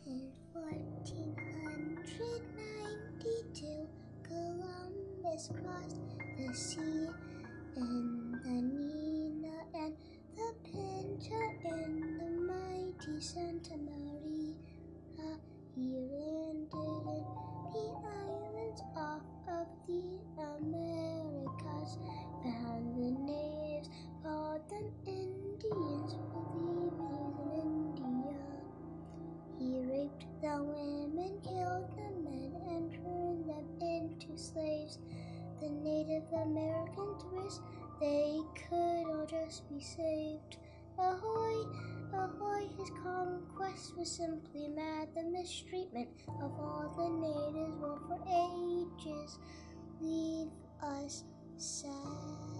In 1492, Columbus crossed the sea in the Nina and the Pinta and the mighty Santa Maria. He landed in the islands off of the Americas, found the natives, called them Indians, believing in India. He raped the women, killed the men, and turned them into slaves. The Native Americans wished they could all just be saved. Ahoy, ahoy, his conquest was simply mad. The mistreatment of all the natives will for ages leave us sad.